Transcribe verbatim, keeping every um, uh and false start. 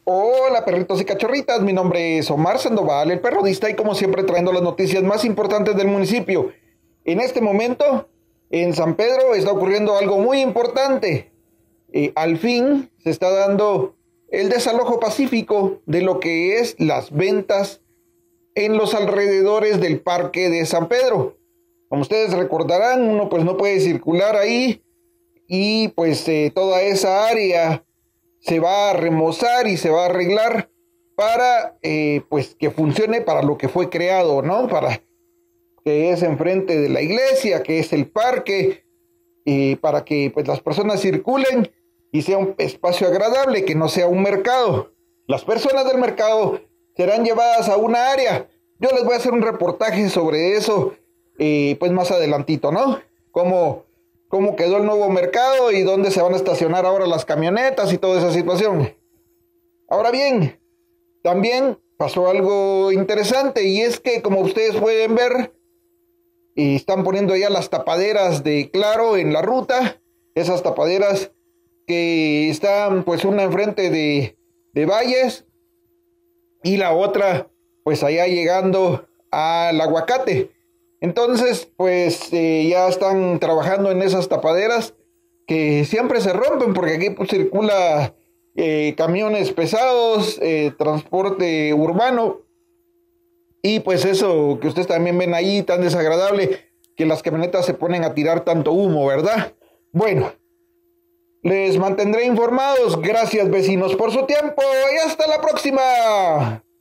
Hola perritos y cachorritas, mi nombre es Omar Sandoval, el perrodista, y como siempre trayendo las noticias más importantes del municipio. En este momento, en San Pedro está ocurriendo algo muy importante. Eh, al fin se está dando el desalojo pacífico de lo que es las ventas en los alrededores del parque de San Pedro. Como ustedes recordarán, uno pues no puede circular ahí y pues eh, toda esa área se va a remozar y se va a arreglar para eh, pues que funcione para lo que fue creado, ¿no? Para que es enfrente de la iglesia, que es el parque, y para que pues las personas circulen y sea un espacio agradable, que no sea un mercado. Las personas del mercado serán llevadas a una área. Yo les voy a hacer un reportaje sobre eso, eh, pues más adelantito, ¿no? Cómo cómo quedó el nuevo mercado y dónde se van a estacionar ahora las camionetas y toda esa situación. Ahora bien, también pasó algo interesante, y es que, como ustedes pueden ver, y están poniendo ya las tapaderas de Claro en la ruta, esas tapaderas que están pues una enfrente de, de Valles y la otra pues allá llegando al Aguacate. Entonces, pues eh, ya están trabajando en esas tapaderas que siempre se rompen porque aquí pues, circula eh, camiones pesados, eh, transporte urbano, y pues eso que ustedes también ven ahí tan desagradable, que las camionetas se ponen a tirar tanto humo, ¿verdad? Bueno, les mantendré informados. Gracias, vecinos, por su tiempo y hasta la próxima.